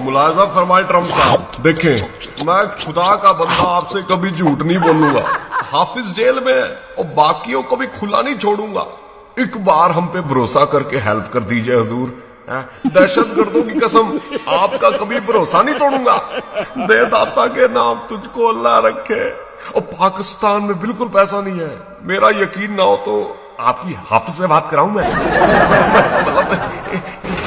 मुलाजा फरमाए ट्रम्प साहब। देखें, मैं खुदा का बंदा आपसे कभी झूठ नहीं बोलूंगा। हाफिज जेल में है और बाकियों को भी खुला नहीं छोड़ूंगा। एक बार हम पे भरोसा करके हेल्प कर दीजिए हुजूर। दहशतगर्दों की कसम, आपका कभी भरोसा नहीं तोड़ूंगा। दे दाता के नाम तुझको अल्लाह रखे। और पाकिस्तान में बिल्कुल पैसा नहीं है। मेरा यकीन ना हो तो आपकी हाफिज से बात कराऊं मैं। मतलब